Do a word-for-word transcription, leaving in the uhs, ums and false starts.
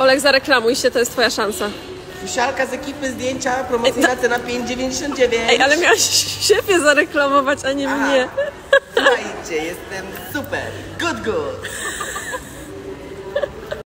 Olek, zareklamuj się, to jest twoja szansa. Fusialka z ekipy zdjęcia, promocyjna cena pięć dziewięćdziesiąt dziewięć. Ej, ale miałaś siebie zareklamować, a nie Aha. mnie. Słuchajcie, jestem super. Good, good.